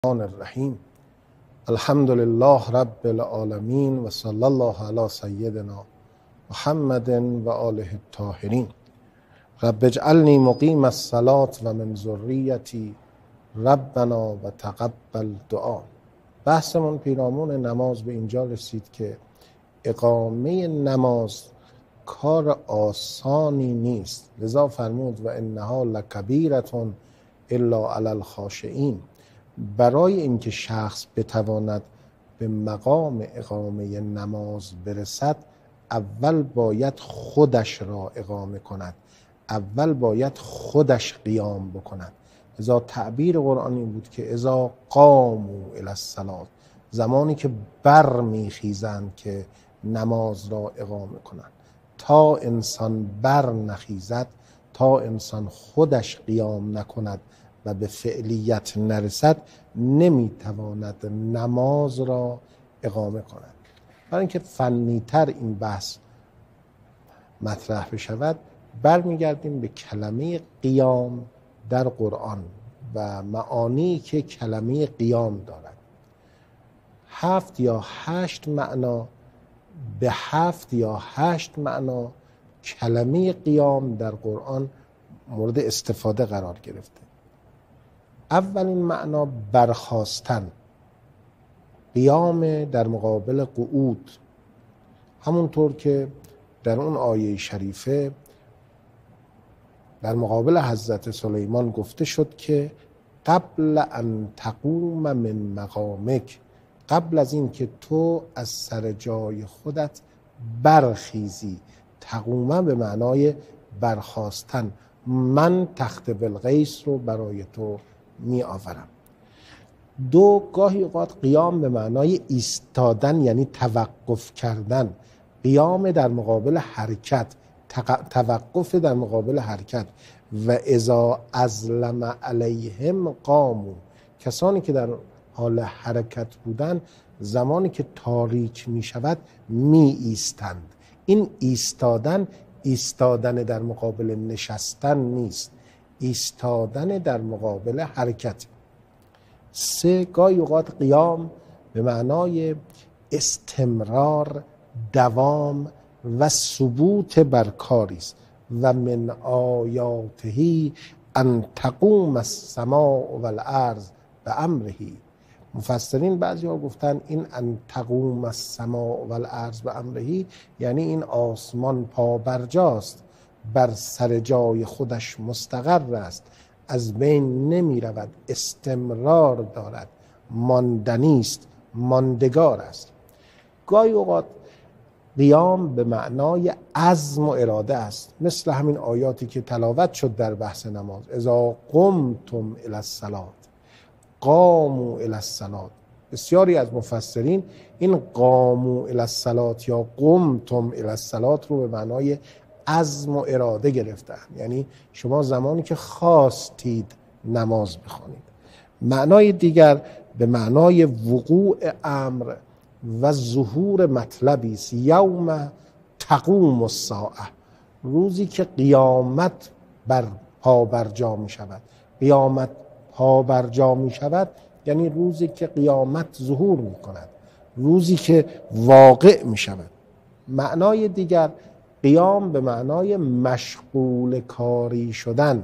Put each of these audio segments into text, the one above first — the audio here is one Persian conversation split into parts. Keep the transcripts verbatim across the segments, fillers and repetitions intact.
الرحمن الرحیم الحمد لله رب العالمین و صلی الله علی سیدنا محمد و آله الطاهرین. رب اجعلنی مقیم الصلاة و من ذریتی ربنا و تقبل دعا. بحثمون پیرامون نماز به اینجا رسید که اقامه نماز کار آسانی نیست، لذا فرمود و انها لکبیرة الا علی الخاشعین. برای اینکه شخص بتواند به مقام اقامه نماز برسد، اول باید خودش را اقامه کند، اول باید خودش قیام بکند. لذا تعبیر قرآنی بود که اذا قاموا الی الصلاة، زمانی که بر میخیزند که نماز را اقامه کنند. تا انسان بر نخیزد، تا انسان خودش قیام نکند و به فعلیت نرسد، نمیتواند نماز را اقامه کند. برای اینکه فنی‌تر این بحث مطرح بشود، برمیگردیم به کلمه قیام در قرآن و معانی که کلمه قیام دارد. هفت یا هشت معنا به هفت یا هشت معنا کلمه قیام در قرآن مورد استفاده قرار گرفته. اولین معنا برخاستن، قیام در مقابل قعود، همونطور که در اون آیه شریفه در مقابل حضرت سلیمان گفته شد که قبل ان تقوم من مقامک، قبل از این که تو از سر جای خودت برخیزی. تقوم به معنای برخاستن، من تخت بلقیس رو برای تو می آورم. دو، گاهی اوقات قیام به معنای ایستادن، یعنی توقف کردن. قیام در مقابل حرکت، توقف در مقابل حرکت. و اذا ازلم علیهم قاموا، کسانی که در حال حرکت بودن، زمانی که تاریک می شود می ایستند. این ایستادن، ایستادن در مقابل نشستن نیست، ایستادن در مقابل حرکت. سه، گاهی اوقات قیام به معنای استمرار، دوام و ثبوت بر کاری است. و من آیاته ان تقوم السماء والارض بامره. مفسرین بعضی ها گفتن این ان تقوم السماء والارض بامره یعنی این آسمان پابرجاست، بر سر جای خودش مستقر است، از بین نمی رود، استمرار دارد، ماندنی است، ماندگار است. گاهی اوقات قیام به معنای عزم و اراده است، مثل همین آیاتی که تلاوت شد در بحث نماز. اذا قمتم الی الصلاة، قاموا الی الصلاة. بسیاری از مفسرین این قاموا الی الصلاة یا قمتم الی الصلاة رو به معنای عزم و اراده گرفتن، یعنی شما زمانی که خواستید نماز بخوانید. معنای دیگر به معنای وقوع امر و ظهور مطلبی است. یوم تقوم الساعه، روزی که قیامت بر پا برجا می شود. قیامت پا برجا می شود یعنی روزی که قیامت ظهور می کند، روزی که واقع می شود. معنای دیگر قیام به معنای مشغول کاری شدن.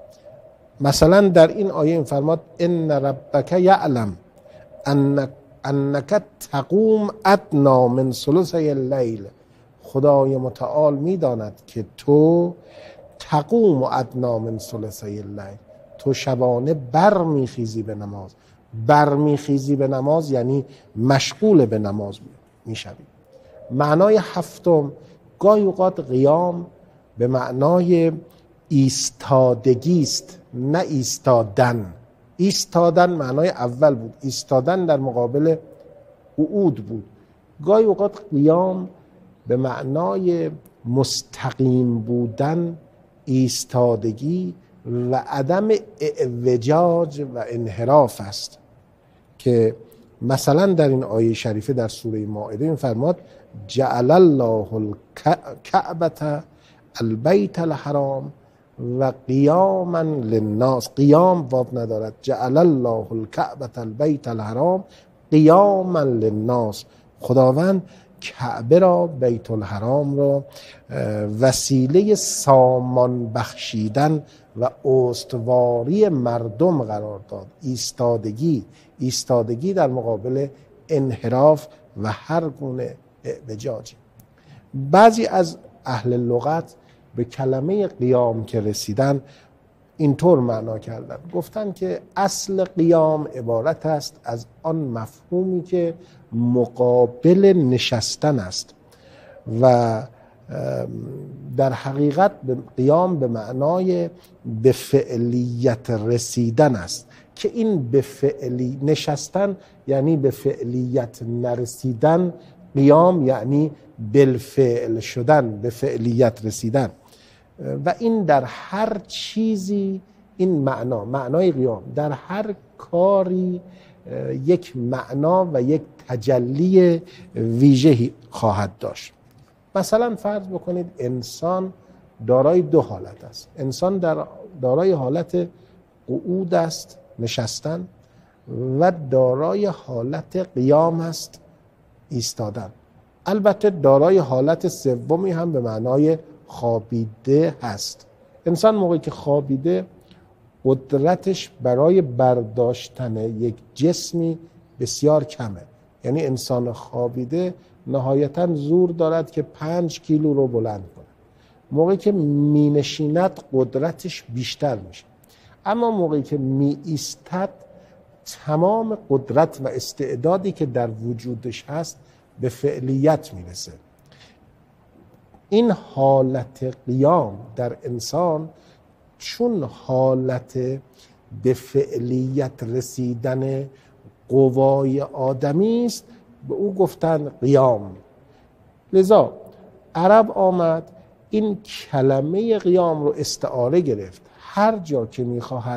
مثلا در این آیه این فرماد ان ربک یعلم ان انک تقوم ادنی من ثلثی اللیل. خدای متعال میداند که تو تقوم ادنی من ثلثی اللیل، تو شبانه بر میخیزی به نماز. بر میخیزی به نماز یعنی مشغول به نماز میشوی. معنای هفتم، گاهی اوقات قیام به معنای ایستادگی است، نه ایستادن. ایستادن معنای اول بود، ایستادن در مقابل قعود بود. گاهی اوقات قیام به معنای مستقیم بودن، ایستادگی و عدم اعوجاج و انحراف است، که مثلا در این آیه شریفه در سوره مائده این فرماد جعل الله الکعبة البیت الحرام و قیاما للناس. قیام واب ندارد. جعل الله الکعبة البیت الحرام قیاما للناس. خداوند کعبه را، بیت الحرام را وسیله سامان بخشیدن و استواری مردم قرار داد. ایستادگی ایستادگی در مقابل انحراف و هر گونه اعوجاجی. بعضی از اهل لغت به کلمه قیام که رسیدن اینطور معنا کردن، گفتن که اصل قیام عبارت است از آن مفهومی که مقابل نشستن است و در حقیقت قیام به معنای به فعلیت رسیدن است که این به فعلی نشستن یعنی به فعلیت نرسیدن، قیام یعنی بالفعل شدن، به فعلیت رسیدن. و این در هر چیزی این معنا، معنای قیام در هر کاری یک معنا و یک تجلی ویژه‌ای خواهد داشت. مثلا فرض بکنید انسان دارای دو حالت است. انسان در دارای حالت قعود است، نشستن، و دارای حالت قیام است، ایستادن. البته دارای حالت سومی هم به معنای خوابیده هست. انسان موقعی که خوابیده قدرتش برای برداشتن یک جسمی بسیار کمه. یعنی انسان خوابیده نهایتاً زور دارد که پنج کیلو رو بلند کنه. موقعی که می نشیند قدرتش بیشتر میشه. اما موقعی که می ایستد تمام قدرت و استعدادی که در وجودش هست به فعلیت میرسه. این حالت قیام در انسان چون حالت به فعلیت رسیدن قوای آدمی است، به او گفتن قیام. لذا عرب آمد این کلمه قیام رو استعاره گرفت. هر جا که میخواهد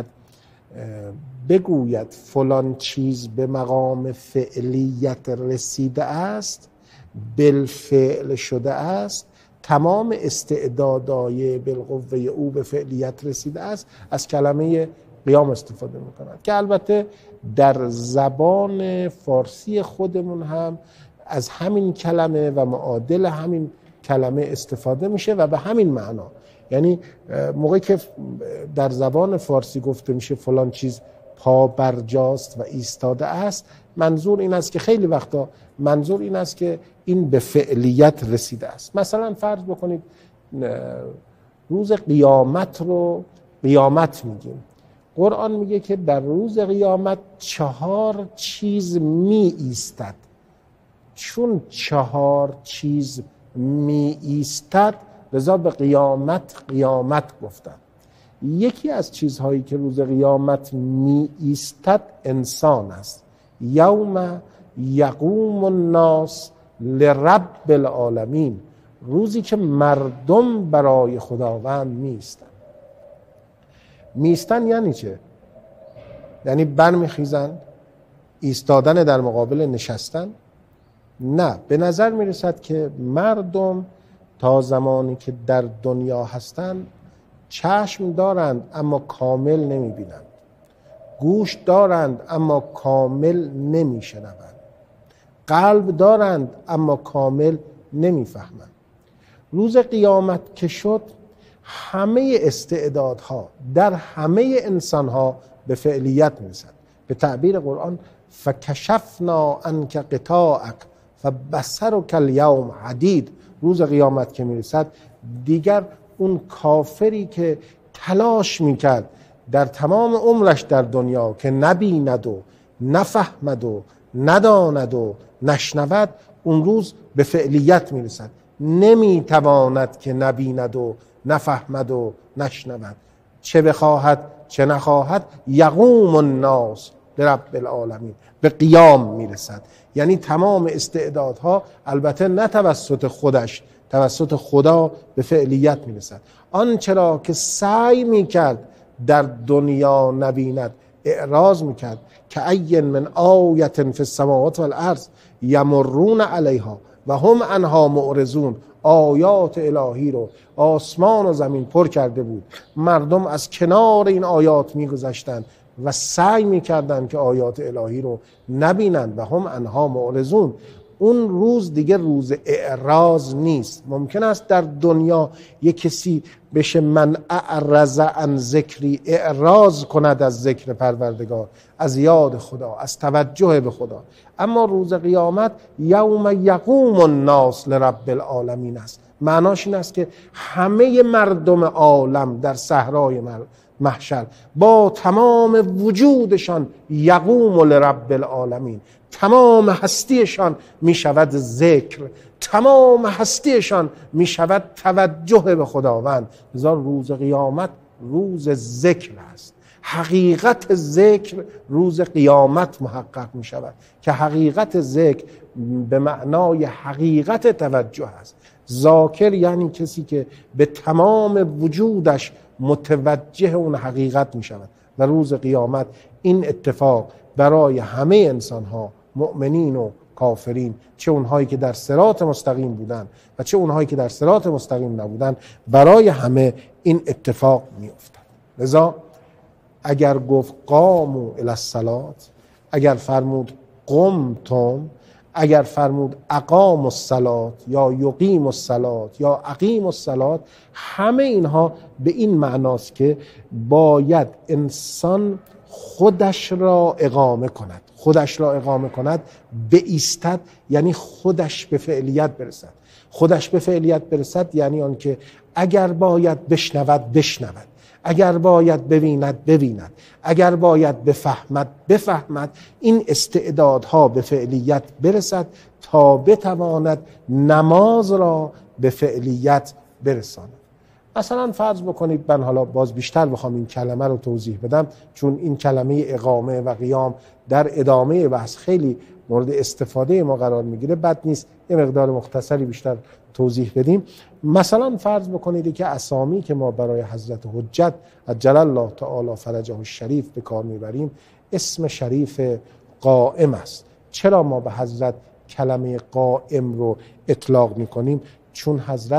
بگوید فلان چیز به مقام فعلیت رسیده است، بالفعل شده است، تمام استعدادهای بالقوه او به فعلیت رسیده است، از کلمه قیام استفاده میکنند که البته در زبان فارسی خودمون هم از همین کلمه و معادل همین کلمه استفاده میشه و به همین معنا. یعنی موقعی که در زبان فارسی گفته میشه فلان چیز پا برجاست و ایستاده است، منظور این است که خیلی وقتا منظور این است که این به فعلیت رسیده است. مثلا فرض بکنید روز قیامت رو قیامت میگیم. قرآن میگه که در روز قیامت چهار چیز می ایستد. چون چهار چیز می ایستد لذا به قیامت قیامت گفتن. یکی از چیزهایی که روز قیامت می ایستد انسان است. یوم یقوم الناس لرب العالمین، روزی که مردم برای خداوند می ایستن. می ایستن یعنی چه؟ یعنی برمیخیزن؟ ایستادن در مقابل نشستن؟ نه، به نظر می رسد که مردم تا زمانی که در دنیا هستند چشم دارند اما کامل نمی بینند، گوش دارند اما کامل نمی شنوند، قلب دارند اما کامل نمی فهمند. روز قیامت که شد همه استعدادها در همه انسانها به فعلیت می رسد. به تعبیر قرآن فکشفنا عنک غطاءک فبصرک الیوم حدید. روز قیامت که می رسد دیگر اون کافری که تلاش می کرد در تمام عمرش در دنیا که نبیند و نفهمد و نداند و نشنود، اون روز به فعلیت می رسد. نمی تواند که نبیند و نفهمد و نشنود، چه بخواهد چه نخواهد. یقوم الناس لرب العالمین، به قیام می رسد. یعنی تمام استعدادها البته نه توسط خودش، توسط خدا به فعلیت می رسد. آنچه را که سعی می کرد در دنیا نبیند، اعراض می کرد که ای من آیت فی السماوات والارض یمرون علیها و هم عنها معرضون. آیات الهی رو آسمان و زمین پر کرده بود. مردم از کنار این آیات میگذشتند و سعی میکردند که آیات الهی رو نبینند و هم عنها معرضون. اون روز دیگه روز اعراض نیست. ممکن است در دنیا یک کسی بشه من اعرض عن ذکری، اعراض کند از ذکر پروردگار، از یاد خدا، از توجه به خدا. اما روز قیامت یوم یقوم الناس لرب العالمین است. معناش این است که همه مردم عالم در صحرای محشر با تمام وجودشان یقوم لرب العالمین، تمام هستیشان می شود ذکر، تمام هستیشان می شود توجه به خداوند. لذا روز قیامت روز ذکر است. حقیقت ذکر روز قیامت محقق می شود که حقیقت ذکر به معنای حقیقت توجه است. ذاکر یعنی کسی که به تمام وجودش متوجه اون حقیقت می شود و روز قیامت این اتفاق برای همه انسان ها، مؤمنین و کافرین، چه اونهایی که در صراط مستقیم بودن و چه اونهایی که در صراط مستقیم نبودن، برای همه این اتفاق می افتد. لذا اگر گفت قاموا الی الصلاة، اگر فرمود قمتم، اگر فرمود اقام الصلاة یا یقیم الصلاة یا اقیم الصلاة، همه اینها به این معناست که باید انسان خودش را اقامه کند. خودش را اقامه کند، بایستد، یعنی خودش به فعلیت برسد. خودش به فعلیت برسد یعنی آن که اگر باید بشنود بشنود، اگر باید ببیند ببیند، اگر باید بفهمد بفهمد. این استعدادها به فعلیت برسد تا بتواند نماز را به فعلیت برساند. مثلا فرض بکنید، من حالا باز بیشتر بخوام این کلمه رو توضیح بدم، چون این کلمه اقامه و قیام در ادامه بحث خیلی مورد استفاده ما قرار میگیره، بد نیست یه مقدار مختصری بیشتر توضیح بدیم. مثلا فرض بکنید که اسامی که ما برای حضرت حجت عجل الله تعالی فرجه الشریف به کار میبریم اسم شریف قائم است. چرا ما به حضرت کلمه قائم رو اطلاق میکنیم؟ چون حضرت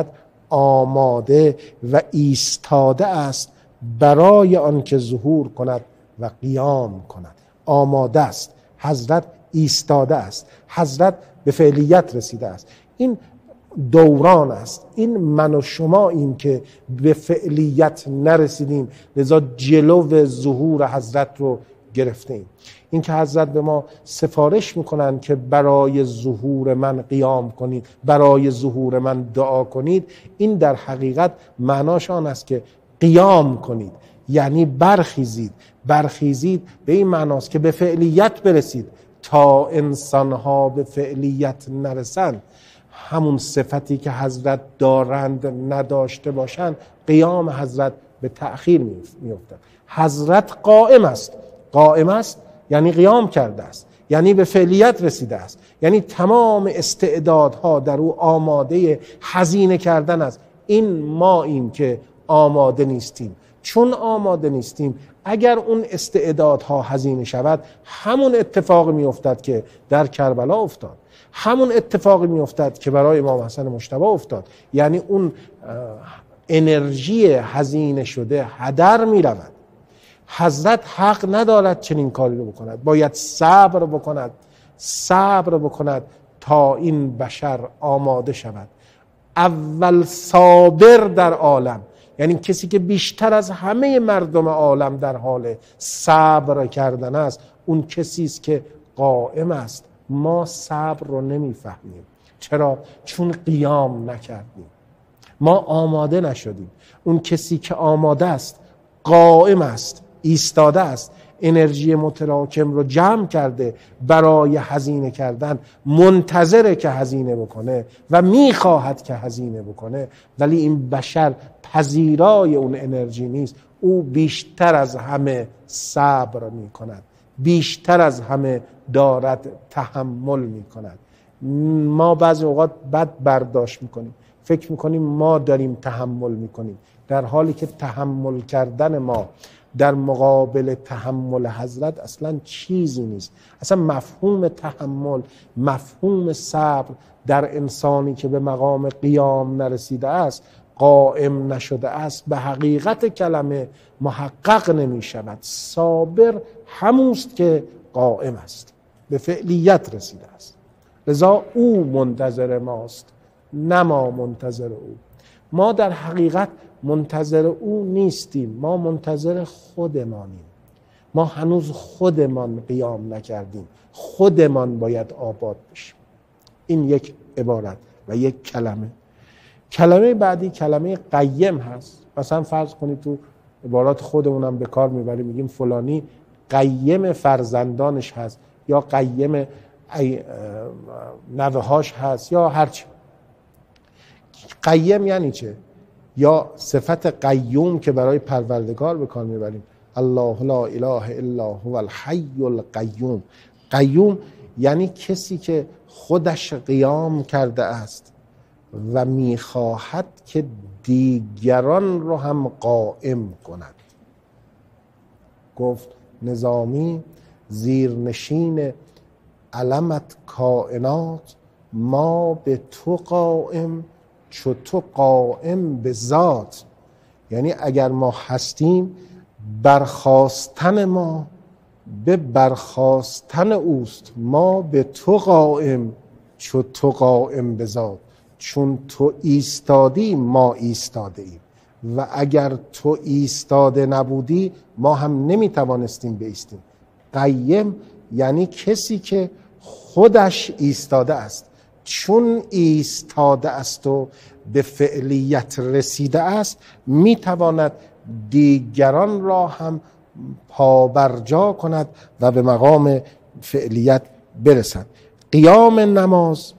آماده و ایستاده است برای آنکه ظهور کند و قیام کند. آماده است، حضرت ایستاده است، حضرت به فعلیت رسیده است. این دوران است. این من و شما این که به فعلیت نرسیدیم، لذا جلو ظهور حضرت رو گرفته ایم. این که حضرت به ما سفارش میکنن که برای ظهور من قیام کنید، برای ظهور من دعا کنید، این در حقیقت معناش آن است که قیام کنید، یعنی برخیزید. برخیزید به این معناست که به فعلیت برسید. تا انسانها به فعلیت نرسند، همون صفتی که حضرت دارند نداشته باشند، قیام حضرت به تأخیر میافتد. حضرت قائم است. قائم است یعنی قیام کرده است، یعنی به فعلیت رسیده است، یعنی تمام استعدادها در او آماده هزینه کردن است. این ما این که آماده نیستیم. چون آماده نیستیم، اگر اون استعدادها هزینه شود، همون اتفاق می افتد که در کربلا افتاد، همون اتفاق می افتد که برای امام حسن مجتبی افتاد. یعنی اون انرژی هزینه شده هدر می رود. حضرت حق ندارد چنین کاری رو بکند، باید صبر بکند، صبر بکند تا این بشر آماده شود. اول صابر در عالم، یعنی کسی که بیشتر از همه مردم عالم در حال صبر کردن است، اون کسی است که قائم است. ما صبر رو نمیفهمیم. چرا؟ چون قیام نکردیم، ما آماده نشدیم. اون کسی که آماده است، قائم است، ایستاده است، انرژی متراکم رو جمع کرده برای هزینه کردن، منتظره که هزینه بکنه و میخواهد که هزینه بکنه، ولی این بشر پذیرای اون انرژی نیست. او بیشتر از همه صبر میکند، بیشتر از همه دارد تحمل میکند. ما بعضی اوقات بد برداشت میکنیم، فکر میکنیم ما داریم تحمل میکنیم، در حالی که تحمل کردن ما در مقابل تحمل حضرت اصلا چیزی نیست. اصلا مفهوم تحمل، مفهوم صبر در انسانی که به مقام قیام نرسیده است، قائم نشده است، به حقیقت کلمه محقق نمی شود. صابر هموست که قائم است، به فعلیت رسیده است. لذا او منتظر ماست، نه ما منتظر او. ما در حقیقت منتظر او نیستیم، ما منتظر خودمانیم. ما هنوز خودمان قیام نکردیم، خودمان باید آباد بشیم. این یک عبارت و یک کلمه. کلمه بعدی کلمه قیم هست. مثلا فرض کنید تو عبارات خودمونم به کار میبریم، میگیم فلانی قیم فرزندانش هست، یا قیم نوهاش هست، یا هرچی. قیم یعنی چه؟ یا صفت قیوم که برای پروردگار به کار میبریم، الله لا اله الا هو الحی القیوم. قیوم یعنی کسی که خودش قیام کرده است و میخواهد که دیگران رو هم قائم کند. گفت نظامی زیرنشین علمت کائنات، ما به تو قائم چو تو قائم به ذات. یعنی اگر ما هستیم، برخاستن ما به برخاستن اوست. ما به تو قائم چو تو قائم به ذات. چون تو ایستادی ما ایستاده ایم، و اگر تو ایستاده نبودی ما هم نمیتوانستیم بایستیم. قیم یعنی کسی که خودش ایستاده است. چون ایستاده است و به فعلیت رسیده است، میتواند دیگران را هم پابرجا کند و به مقام فعلیت برسد. قیام نماز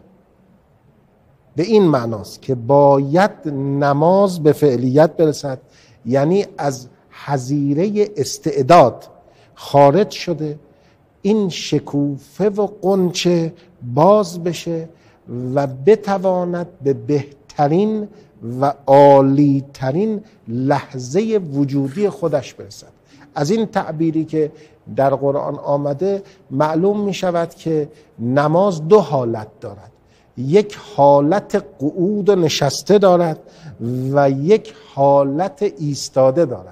به این معناست که باید نماز به فعلیت برسد، یعنی از حظیره استعداد خارج شده، این شکوفه و قنچه باز بشه و بتواند به بهترین و عالی ترین لحظه وجودی خودش برسد. از این تعبیری که در قرآن آمده معلوم می شود که نماز دو حالت دارد. یک حالت قعود و نشسته دارد و یک حالت ایستاده دارد.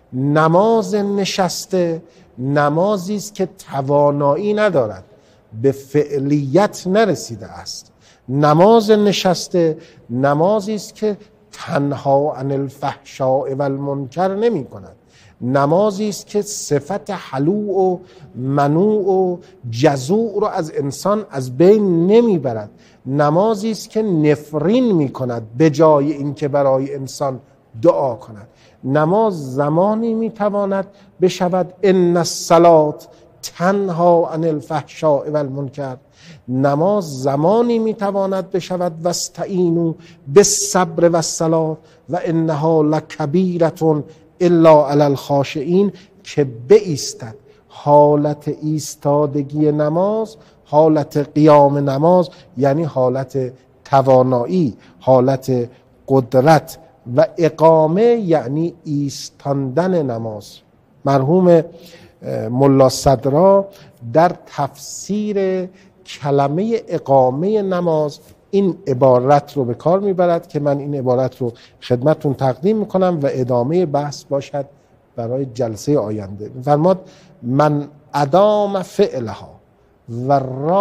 نماز نشسته نمازی است که توانایی ندارد، به فعلیت نرسیده است. نماز نشسته نمازی است که تنها عن الفحشاء و المنکر نمی کند. نمازی است که صفت حلوع و منوع و جزوع رو از انسان از بین نمیبرد. نمازی است که نفرین می کند به جای اینکه برای انسان دعا کند. نماز زمانی می تواند بشود ان الصلاة تنها عن الفحشاء و المنکر. نماز زمانی می تواند بشود واستعینوا بالصبر والصلاة و انها لکبیرة الا علی الخاشعین، که بایستد. حالت ایستادگی نماز، حالت قیام نماز یعنی حالت توانایی، حالت قدرت، و اقامه یعنی ایستاندن نماز. مرحوم ملا صدرا در تفسیر کلمه اقامه نماز این عبارت رو به کار میبرد که من این عبارت رو خدمتتون تقدیم میکنم و ادامه بحث باشد برای جلسه آینده. فرماد من ادام فعلها و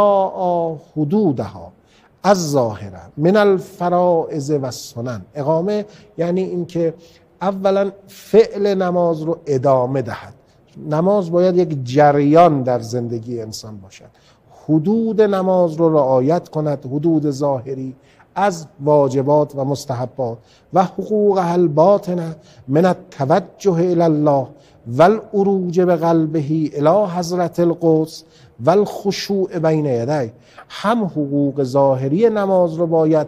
راعی حدودها از ظاهره من الفرائض و السنن. اقامه یعنی این که اولا فعل نماز رو ادامه دهد. نماز باید یک جریان در زندگی انسان باشد. حدود نماز رو رعایت کند، حدود ظاهری از واجبات و مستحبات، و حقوق الباطنه من التوجه الی الله و العروج بقلبه الی حضرت القدس و الخشوع بین یدی. هم حقوق ظاهری نماز رو باید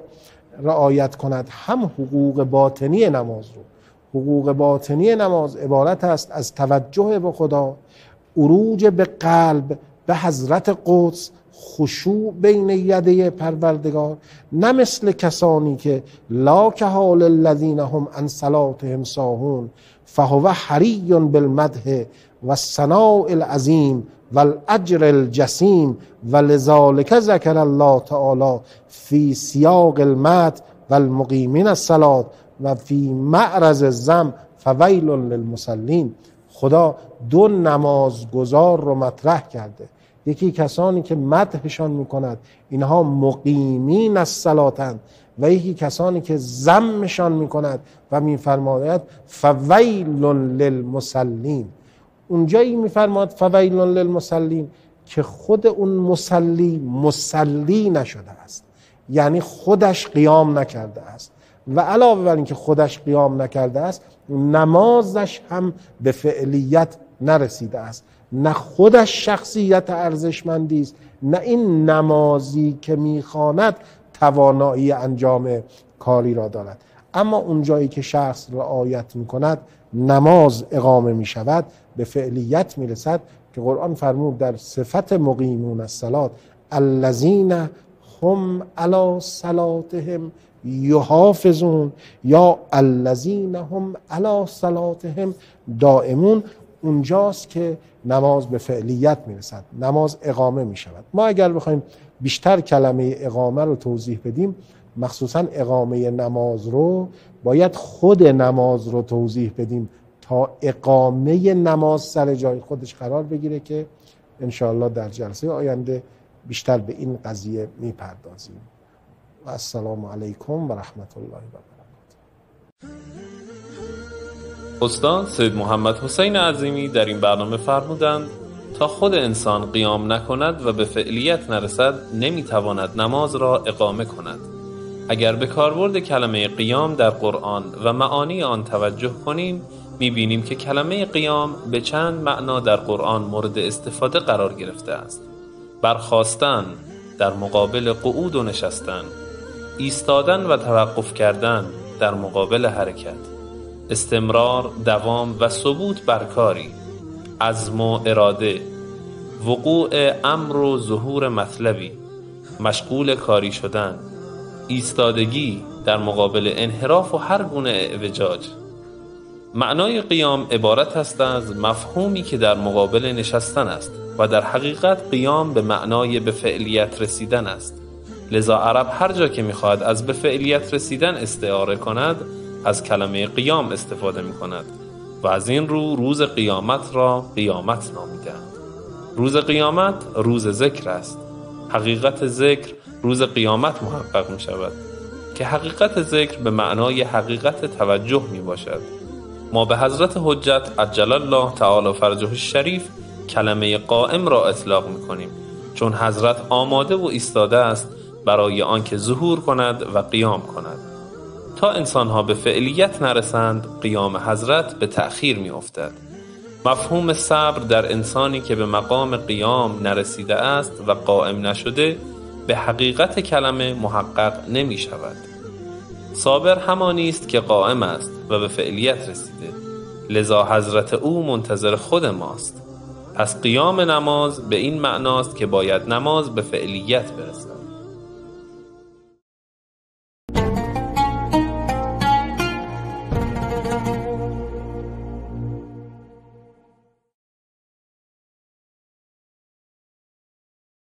رعایت کند، هم حقوق باطنی نماز رو. حقوق باطنی نماز عبارت است از توجه به خدا، عروج به قلب به حضرت قدس خشوع بین یده پروردگار، نه مثل کسانی که لا که حال الذین هم عن صلاتهم ساهون فهو حری بالمدح و الثناء العظیم و الاجر الجسیم و لذالک ذکر الله تعالی فی سیاق المدح و المقیمین الصلاة و فی معرض الذم فویل للمصلین. خدا دو نمازگزار رو مطرح کرده، یکی کسانی که مدحشان میکند اینها مقیمین الصلاتند و یکی کسانی که ذمشان میکند و میفرماید فویل للمصلین. اونجایی میفرماید فویل للمصلین که خود اون مصلی مصلی نشده است، یعنی خودش قیام نکرده است و علاوه بر اینکه خودش قیام نکرده است نمازش هم به فعلیت نرسیده است، نه خودش شخصیت ارزشمندی است، نه این نمازی که میخواند توانایی انجام کاری را دارد. اما اونجایی که شخص رعایت میکند نماز اقامه میشود، به فعلیت میرسد که قرآن فرمود در صفت مقیمون الصلاة الذین هم علی صلاتهم یحافظون یا الذین هم علی صلاتهم دائمون. اونجاست که نماز به فعلیت میرسد، نماز اقامه میشود. ما اگر بخوایم بیشتر کلمه اقامه رو توضیح بدیم، مخصوصا اقامه نماز رو، باید خود نماز رو توضیح بدیم تا اقامه نماز سر جای خودش قرار بگیره که انشاءالله در جلسه آینده بیشتر به این قضیه میپردازیم. و السلام علیکم و رحمت الله و برکاته. استاد سید محمد حسین عظیمی در این برنامه فرمودند تا خود انسان قیام نکند و به فعلیت نرسد نمیتواند نماز را اقامه کند. اگر به کاربرد کلمه قیام در قرآن و معانی آن توجه کنیم میبینیم که کلمه قیام به چند معنا در قرآن مورد استفاده قرار گرفته است. برخاستن در مقابل قعود و نشستن، ایستادن و توقف کردن در مقابل حرکت، استمرار، دوام و ثبوت بر کاری، عزم و اراده، وقوع امر و ظهور مطلبی، مشغول کاری شدن، ایستادگی در مقابل انحراف و هر گونه اعوجاج. معنای قیام عبارت است از مفهومی که در مقابل نشستن است و در حقیقت قیام به معنای به فعلیت رسیدن است. لذا عرب هر جا که می‌خواهد از به فعلیت رسیدن استعاره کند از کلمه قیام استفاده می‌کند و از این رو روز قیامت را قیامت نامیدند. روز قیامت روز ذکر است. حقیقت ذکر روز قیامت محقق می‌شود که حقیقت ذکر به معنای حقیقت توجه میباشد. ما به حضرت حجت عجل الله تعالی فرجه الشریف کلمه قائم را اطلاق می‌کنیم، چون حضرت آماده و ایستاده است برای آنکه ظهور کند و قیام کند. تا انسانها به فعلیت نرسند قیام حضرت به تأخیر می افتد. مفهوم صبر در انسانی که به مقام قیام نرسیده است و قائم نشده به حقیقت کلمه محقق نمی شود. صابر همانی است که قائم است و به فعلیت رسیده، لذا حضرت او منتظر خود ماست. پس قیام نماز به این معناست که باید نماز به فعلیت برسد.